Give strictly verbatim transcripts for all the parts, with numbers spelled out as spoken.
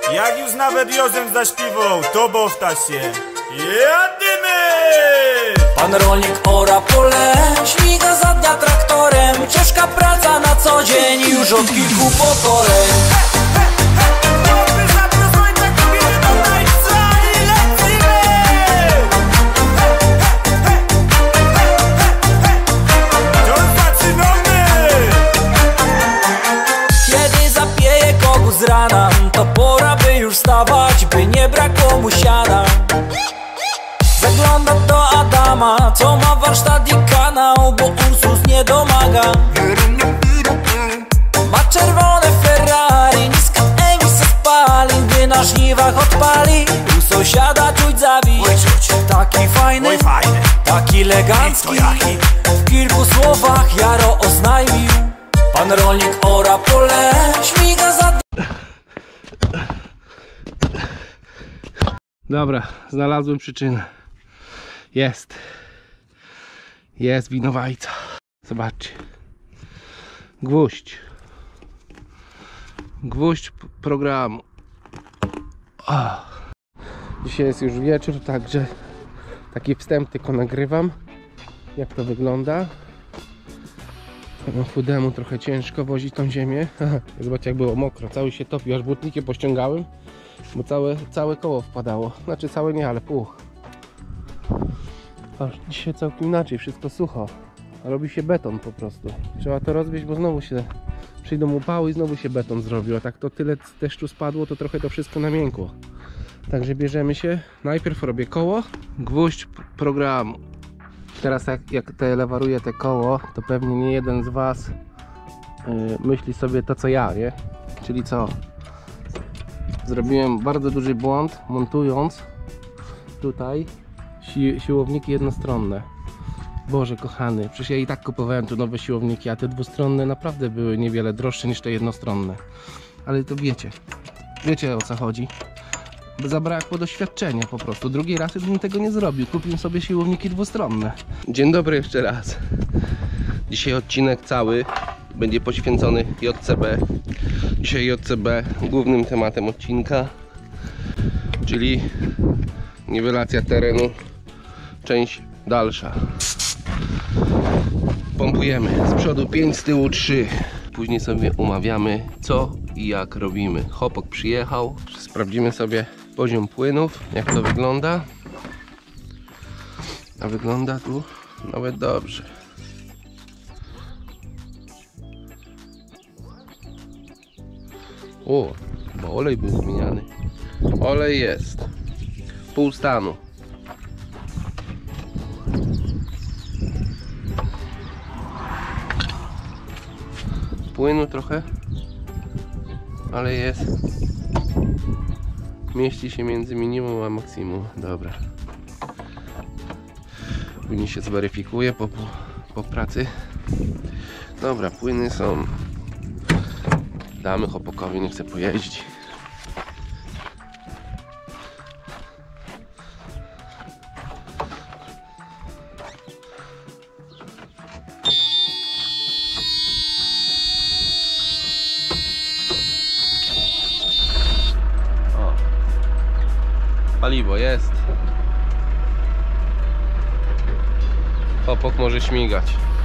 Jak już nawet Józef zaśpiewał, to bowta się. Jadymy! Pan rolnik ora pole, śmiga za dnia traktorem. Ciężka praca na co dzień, już od kilku pokoleń. Z rana, to pora by już wstawać, by nie brakło mu siana. Zagląda do Adama, co ma warsztat i kanał, bo Ursus nie domaga. Ma czerwone Ferrari, niska emisja spalin, gdy na żniwach odpali. U sąsiada czuć zawieść, taki fajny, taki elegancki. W kilku słowach Jaro oznajmił: pan rolnik ora pole, śmiga za... Dobra, znalazłem przyczynę. Jest. Jest winowajca. Zobaczcie. Gwóźdź. Gwóźdź programu. Oh. Dzisiaj jest już wieczór, także taki wstęp tylko nagrywam, jak to wygląda. Chudemu trochę ciężko wozić tą ziemię. Zobaczcie, jak było mokro, cały się topił, aż błotnikiem pościągałem, bo całe, całe koło wpadało. Znaczy całe nie, ale pół. Aż dzisiaj całkiem inaczej, wszystko sucho. Robi się beton po prostu. Trzeba to rozwieźć, bo znowu się przyjdą upały i znowu się beton zrobił. A tak to tyle deszczu spadło, to trochę to wszystko namiękło. Także bierzemy się. Najpierw robię koło, gwóźdź programu. Teraz jak, jak te lewaruję te koło, to pewnie nie jeden z was yy, myśli sobie to co ja, nie? Czyli co? Zrobiłem bardzo duży błąd, montując tutaj si siłowniki jednostronne. Boże kochany, przecież ja i tak kupowałem tu nowe siłowniki, a te dwustronne naprawdę były niewiele droższe niż te jednostronne. Ale to wiecie, wiecie o co chodzi. Zabrakło doświadczenia po prostu. Drugi raz bym tego nie zrobił. Kupiłem sobie siłowniki dwustronne. Dzień dobry jeszcze raz. Dzisiaj odcinek cały będzie poświęcony J C B. Dzisiaj J C B głównym tematem odcinka, czyli niwelacja terenu, część dalsza. Pompujemy z przodu pięć, z tyłu trzy. Później sobie umawiamy, co i jak robimy. Chłopak przyjechał, sprawdzimy sobie poziom płynów, jak to wygląda. A wygląda tu nawet dobrze. O, bo olej był zmieniany. Olej jest. Pół stanu. Płynu trochę, ale jest. Mieści się między minimum a maksimum. Dobra. Później się zweryfikuje po, po pracy. Dobra, płyny są. Damy chłopakowi, nie chce pojeździć. Paliwo jest. Chłopak może śmigać.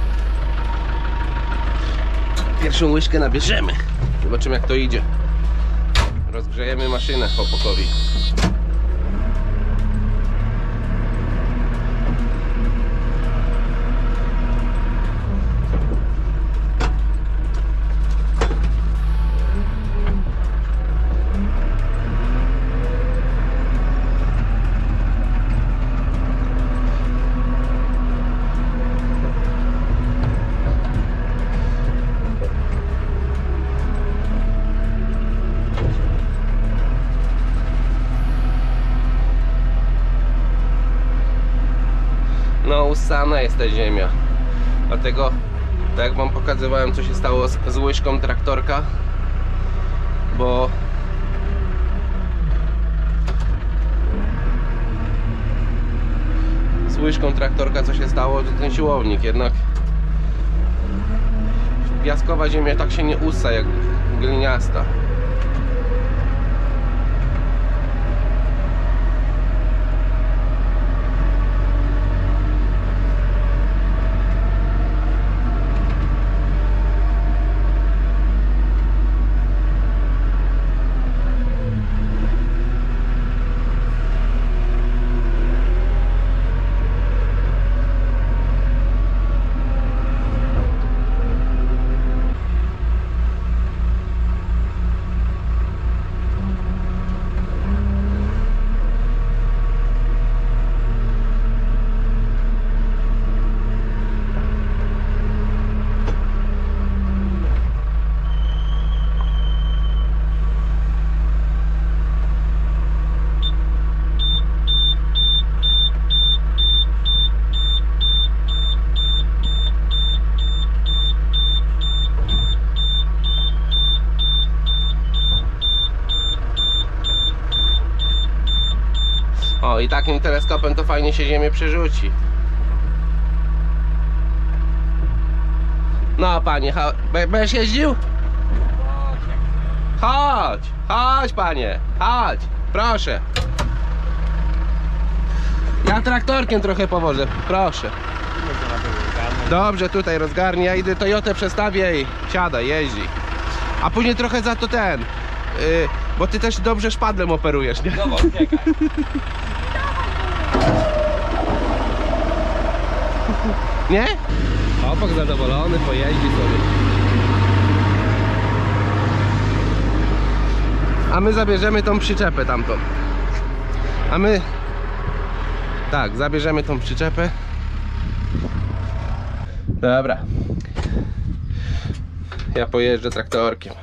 Pierwszą łyżkę nabierzemy. Zobaczymy jak to idzie. Rozgrzejemy maszynę chłopakowi. No, ussana jest ta ziemia. Dlatego, tak jak wam pokazywałem, co się stało z, z łyżką traktorka, bo z łyżką traktorka co się stało, to ten siłownik jednak piaskowa ziemia tak się nie ussa jak gliniasta. i takim teleskopem to fajnie się Ziemię przerzuci. No panie, cho- b- będziesz jeździł? Chodź, chodź panie, chodź, proszę. Ja traktorkiem trochę powożę, proszę. Dobrze, tutaj rozgarnie, ja idę Toyotę przestawię i siadaj, jeździ. A później trochę za to ten, yy, bo ty też dobrze szpadlem operujesz, nie? No, czekaj. Nie? Opak zadowolony, pojeździ sobie. A my zabierzemy tą przyczepę tamtą. A my... Tak, zabierzemy tą przyczepę. Dobra. Ja pojeżdżę traktorkiem.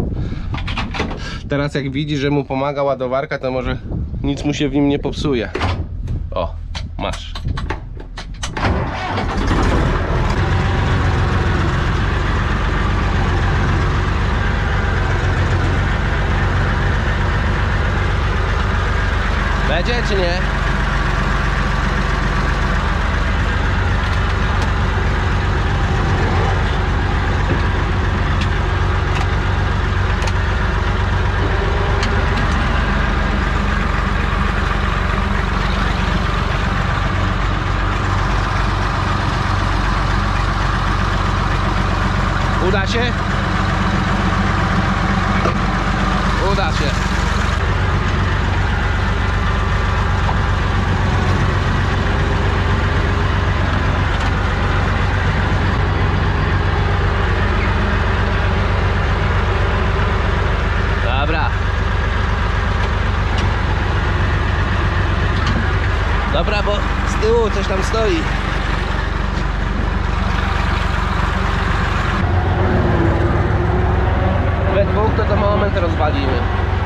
Teraz jak widzi, że mu pomaga ładowarka, to może nic mu się w nim nie popsuje. O, masz. Będzie czy nie? Uda się? Uda się. Dobra. Dobra, bo z tyłu coś tam stoi. We dwóch to to moment rozwalimy.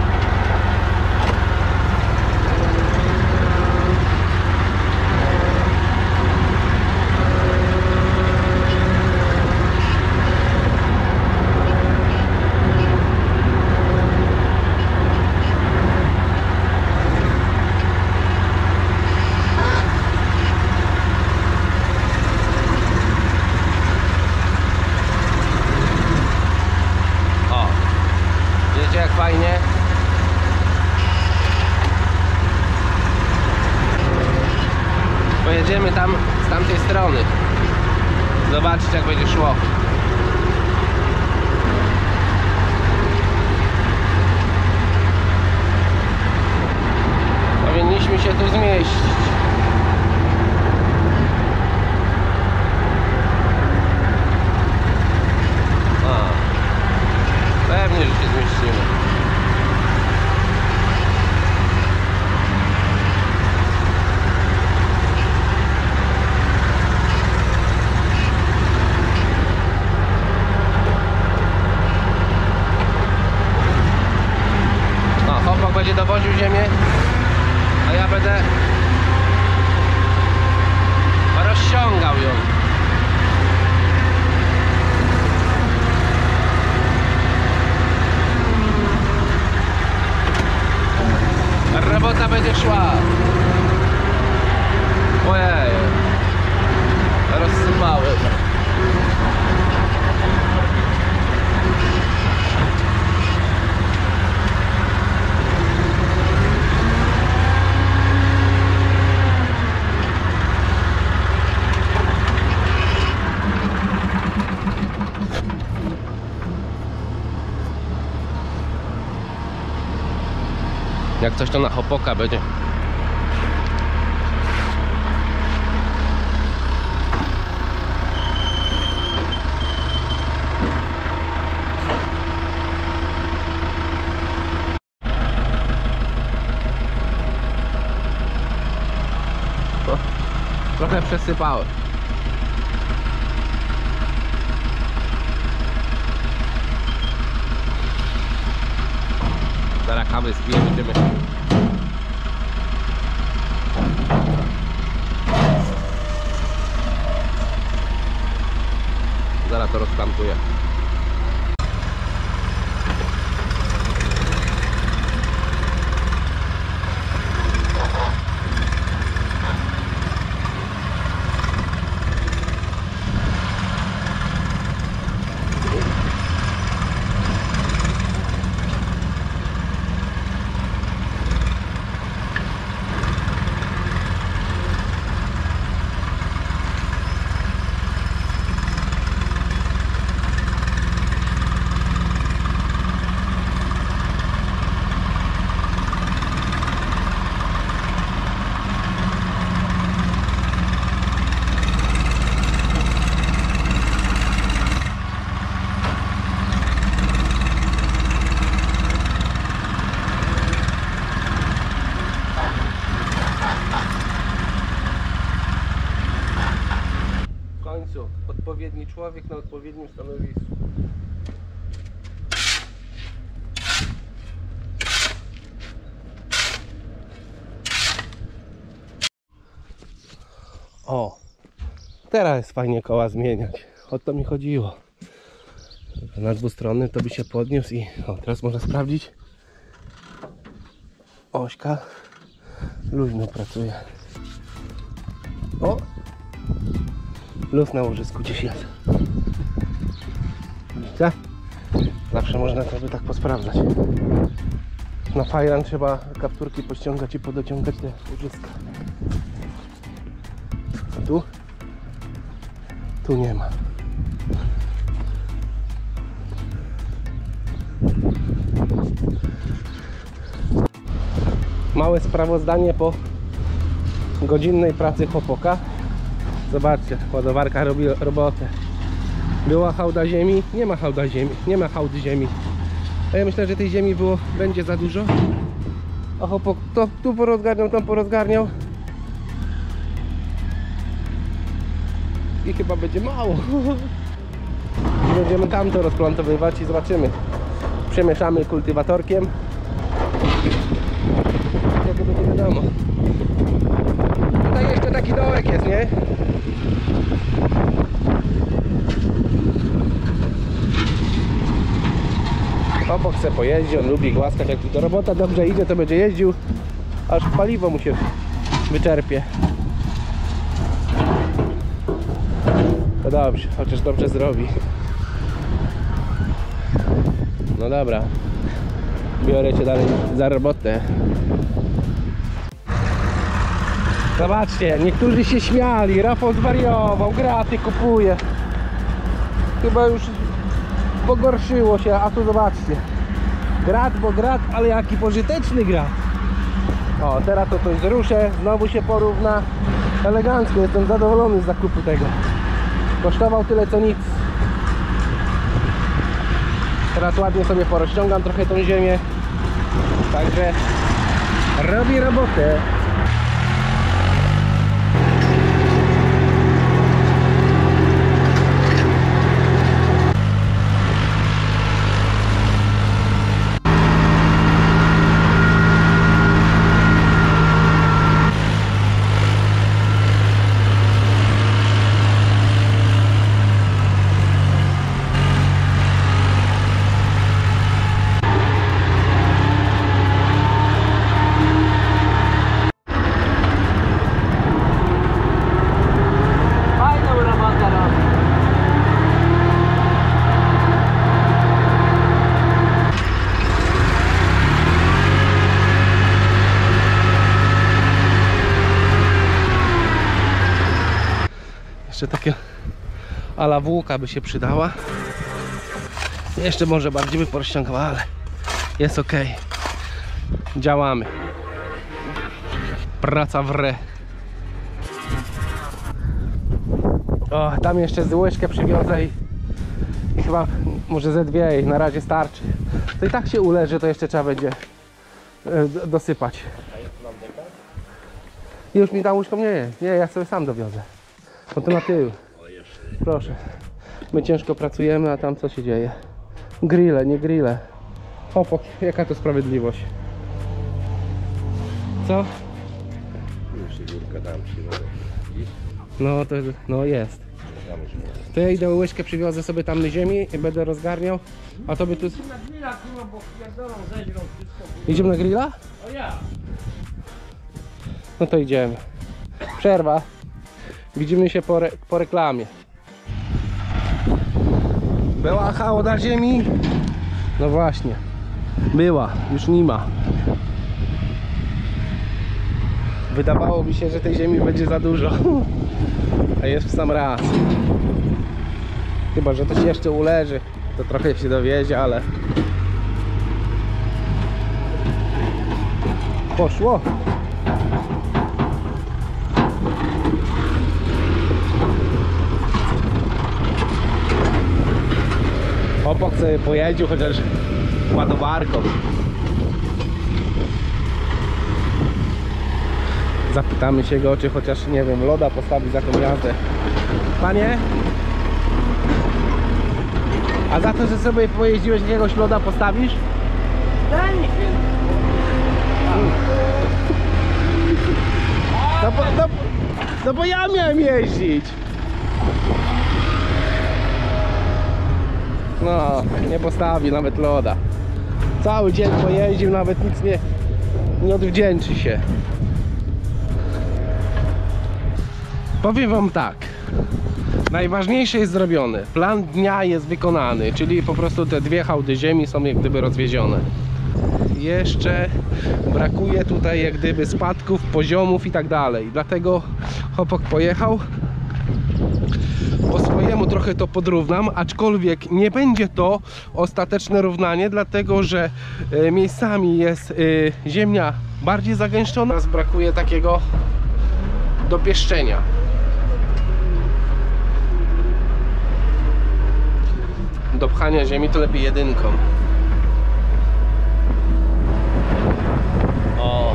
Jak fajnie. Pojedziemy tam z tamtej strony. Zobaczyć jak będzie szło. Powinniśmy się tu zmieścić. Pewnie, że się zmieścimy. No, chłopak będzie dowoził ziemię, a ja będę rozciągał ją. Robota będzie szła. Ojej. Rozsypałem. Jak coś to na Hopoka będzie. O, trochę przesypałem. Zaraz kawy spiję, będziemy. Zaraz to rozplantuję. odpowiedni człowiek na odpowiednim stanowisku. O, teraz jest fajnie koła zmieniać. O to mi chodziło. Na dwustronny to by się podniósł i o, teraz można sprawdzić. Ośka luźno pracuje. O! Luz na łożysku gdzieś jest. Widzicie? Zawsze można sobie tak posprawdzać. Na fajran trzeba kapturki pościągać i podociągać te łożyska. A tu? Tu nie ma. Małe sprawozdanie po godzinnej pracy chłopoka. Zobaczcie, ładowarka robi robotę. Była hałda ziemi, nie ma hałda ziemi, nie ma hałdy ziemi. A ja myślę, że tej ziemi było, będzie za dużo. A chłopak to tu porozgarniał, tam porozgarniał. I chyba będzie mało. Będziemy tam to rozplantowywać i zobaczymy. Przemieszamy kultywatorkiem. Tego będzie wiadomo. Tutaj jeszcze taki dołek jest, nie? Obok se pojeździ, on lubi głaskać. Jak do robota dobrze idzie, to będzie jeździł, aż paliwo mu się wyczerpie. To dobrze, chociaż dobrze zrobi. No dobra, biorę cię dalej za robotę. Zobaczcie, niektórzy się śmiali, Rafał zwariował, graty kupuje. Chyba już pogorszyło się, a tu zobaczcie. Grat, bo grat, ale jaki pożyteczny grat. O, teraz to coś zruszę, znowu się porówna. Elegancko, jestem zadowolony z zakupu tego. Kosztował tyle co nic. Teraz ładnie sobie porozciągam trochę tą ziemię. Także robi robotę. Jeszcze takie ala włóka by się przydała. Jeszcze może bardziej by porozciągała, ale jest ok. Działamy. Praca w re. O, tam jeszcze z łyżkę przywiozę i, i chyba może ze dwie i na razie starczy. To i tak się uleży, to jeszcze trzeba będzie y, dosypać. Już mi ta łyżką nie, nie, ja sobie sam dowiozę. No to na tył. Proszę. My ciężko pracujemy, a tam co się dzieje? Grille, nie grille. Opok, jaka to sprawiedliwość? Co? No to no jest. To ja idę łyżkę, przywiozę sobie tam na ziemi i będę rozgarniał. A to by tu... Idziemy na grilla? O ja. No to idziemy. Przerwa. Widzimy się po, re po reklamie. Była hałda ziemi? No właśnie. Była, już nie ma. Wydawało mi się, że tej ziemi będzie za dużo. A jest w sam raz. Chyba że to się jeszcze uleży. To trochę się dowiezie, ale... Poszło. Opok sobie pojeździł chociaż ładowarką. Zapytamy się go, czy chociaż, nie wiem, loda postawi za tą jazdę. Panie, A za to, że sobie pojeździłeś, jakiegoś loda postawisz? Daj mi No bo, no, no bo ja miałem jeździć. No, nie postawi nawet loda. Cały dzień pojeździł, nawet nic nie, nie odwdzięczy się. Powiem wam tak. Najważniejsze jest zrobione. Plan dnia jest wykonany, czyli po prostu te dwie hałdy ziemi są jak gdyby rozwiezione. Jeszcze brakuje tutaj jak gdyby spadków, poziomów i tak dalej. Dlatego chłopak pojechał. Po swojemu trochę to podrównam, aczkolwiek nie będzie to ostateczne równanie, dlatego że e, miejscami jest e, ziemia bardziej zagęszczona. Teraz brakuje takiego dopieszczenia. Do pchania ziemi to lepiej jedynką. O,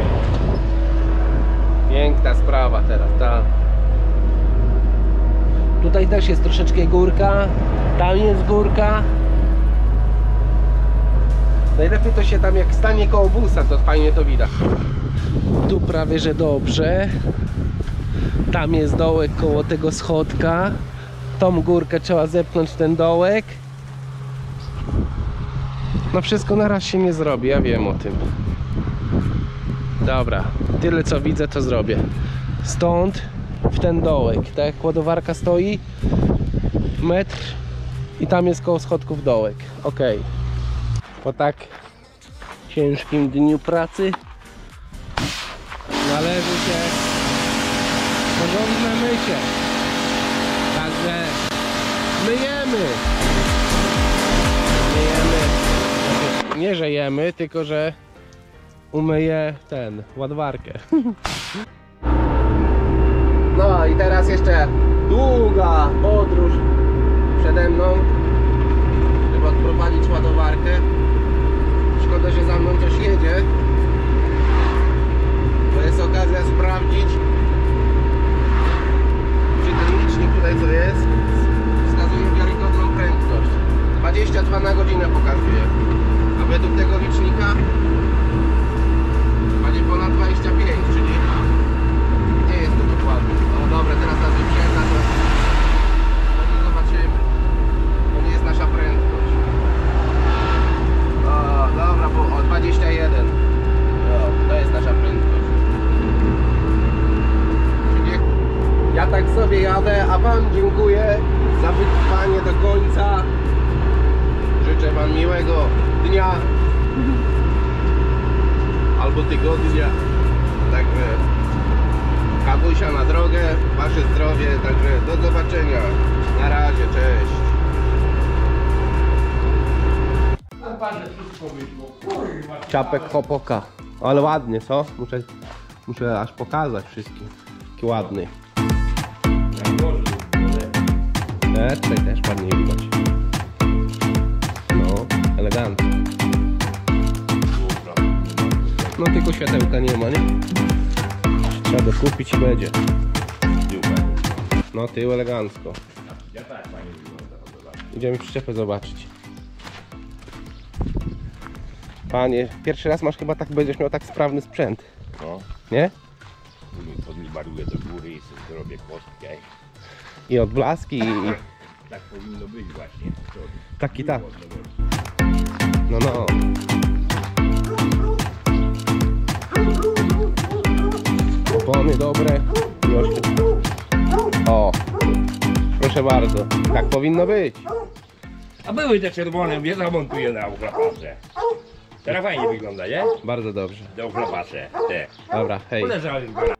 piękna sprawa teraz, ta. Tutaj też jest troszeczkę górka, tam jest górka. Najlepiej to się tam jak stanie koło busa, to fajnie to widać. Tu prawie że dobrze. Tam jest dołek koło tego schodka. Tą górkę trzeba zepchnąć w ten dołek. No wszystko na raz się nie zrobi, ja wiem o tym. Dobra, tyle co widzę to zrobię. Stąd w ten dołek, tak jak ładowarka stoi, metr i tam jest koło schodków dołek. Ok. Po tak ciężkim dniu pracy należy się porządne mycie. Także myjemy. Myjemy. Nie że jemy, tylko że umyję ten, ładowarkę. No i teraz jeszcze długa podróż przede mną, żeby odprowadzić ładowarkę. Szkoda, że za mną coś jedzie. To jest okazja sprawdzić, czy ten licznik tutaj co jest wskazuje wiarygodną prędkość. dwadzieścia dwa na godzinę pokazuje, a według tego licznika będzie ponad dwadzieścia pięć, czyli nie jest to dokładnie. No dobra, teraz nas wyprzedza, to, to nie zobaczymy. To nie jest nasza prędkość. O, dobra, bo o dwadzieścia jeden. O, to jest nasza prędkość. Czyli ja tak sobie jadę, a wam dziękuję za wytrwanie do końca. Życzę wam miłego dnia albo tygodnia. Także kabusia na drogę, wasze zdrowie, także do zobaczenia. Na razie, cześć. Czapek Hopoka. Ale ładnie, co? Muszę, muszę aż pokazać wszystkim. Jaki ładny. E, tutaj też ładnie widać. No, elegancko. No tylko światełka nie ma, nie? Trzeba dokupić i będzie. No tył elegancko. Idziemy przyczepę zobaczyć. Panie, pierwszy raz masz chyba tak, będziesz miał tak sprawny sprzęt. No. Nie? Podmibaruję do góry i sobie robię kostkę. I odblaski i... Tak powinno być właśnie. To Taki tak. No no. Opony dobre. O. Proszę bardzo. Tak powinno być. A były te czerwone, mnie zamontuję na ochlapacze. Teraz fajnie wygląda, nie? Bardzo dobrze. Te ochlapacze, te. Dobra, hej. Poleżały w garażu.